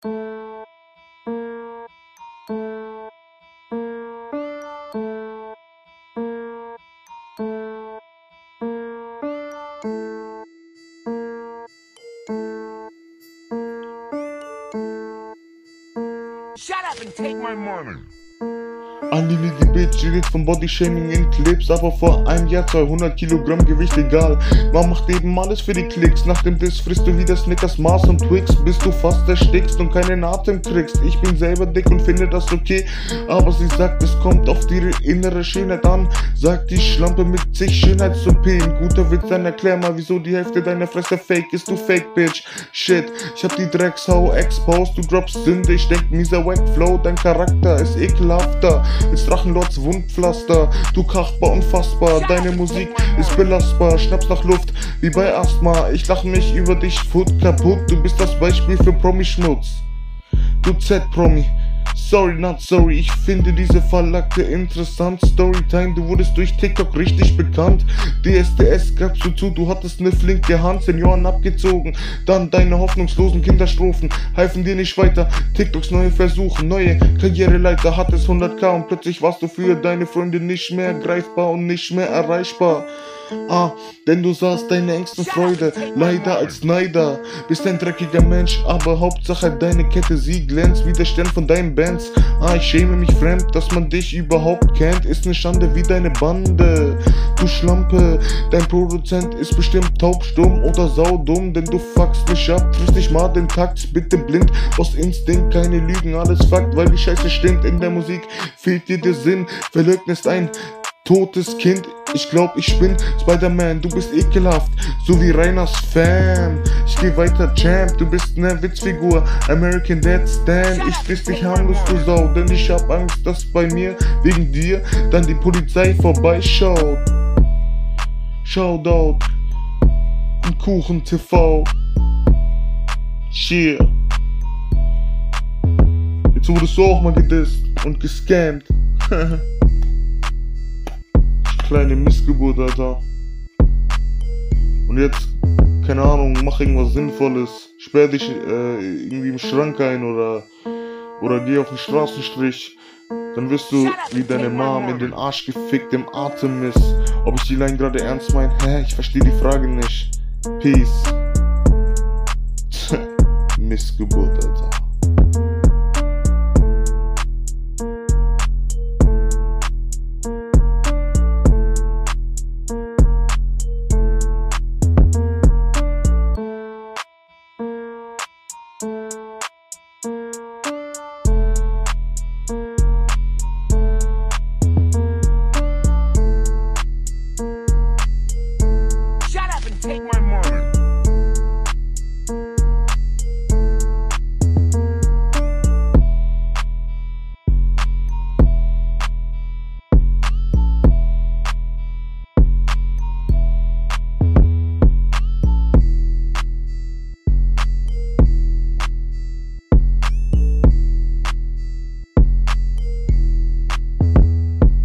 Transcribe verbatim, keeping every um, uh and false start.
Shut up and take my money. Anini die Bitch redet von Bodyshaming in Clips, aber vor einem Jahr zweihundert Kilogramm Gewicht egal. Man macht eben alles für die Klicks, nach dem Diss frisst du wieder Snickers, Mars und Twix, bis du fast erstickst und keinen Atem kriegst. Ich bin selber dick und finde das okay, aber sie sagt, es kommt auf ihre innere Schönheit an. Sagt die Schlampe mit zig Schönheits-O P. Ein guter Witz, dann erklär mal, wieso die Hälfte deiner Fresse fake ist, du Fake Bitch. Shit, ich hab die Drecksau exposed, du droppst Sünde, ich denk mieser Wack Flow, dein Charakter ist ekelhafter als Drachenlords Wundpflaster, du Kachbar unfassbar, deine Musik ist belastbar, schnappst nach Luft wie bei Asthma, ich lach mich über dich foot kaputt, du bist das Beispiel für Promi-Schmutz, du Z-Promi. Sorry, not sorry, ich finde diese Verlagte interessant. Storytime, du wurdest durch TikTok richtig bekannt. D S D S gabst du zu, du hattest ne flinke Hand, Senioren abgezogen. Dann deine hoffnungslosen Kinderstrophen halfen dir nicht weiter. TikToks neue Versuche, neue Karriereleiter, hattest hunderttausend und plötzlich warst du für deine Freunde nicht mehr greifbar und nicht mehr erreichbar. Ah, denn du sahst deine engsten Freude leider als Neider. Bist ein dreckiger Mensch, aber Hauptsache deine Kette, sie glänzt wie der Stern von deinen Bands. Ah, ich schäme mich fremd, dass man dich überhaupt kennt. Ist ne Schande wie deine Bande, du Schlampe. Dein Produzent ist bestimmt taubstumm oder saudumm, denn du fuckst mich ab, triffst nicht mal den Takt. Bitte blind, aus Instinkt, keine Lügen, alles Fakt, weil die Scheiße stimmt. In der Musik fehlt dir der Sinn, verleugnest ein totes Kind. Ich glaub, ich bin Spider-Man, du bist ekelhaft, so wie Rainers Fan. Ich geh weiter, Champ, du bist ne Witzfigur, American Dad Stan. Ich friss dich harmlos, du Sau, denn ich hab Angst, dass bei mir, wegen dir, dann die Polizei vorbeischaut. Shoutout und Kuchen T V. Cheer. Jetzt wurdest du auch mal gedisst und gescammt. Kleine Missgeburt, Alter. Und jetzt, keine Ahnung, mach irgendwas Sinnvolles. Sperr dich äh, irgendwie im Schrank ein oder, oder geh auf den Straßenstrich. Dann wirst du wie deine Mom in den Arsch gefickt im Atem ist. Ob ich die Line gerade ernst mein? Hä? Ich verstehe die Frage nicht. Peace. Missgeburt, Alter. Shut up and take my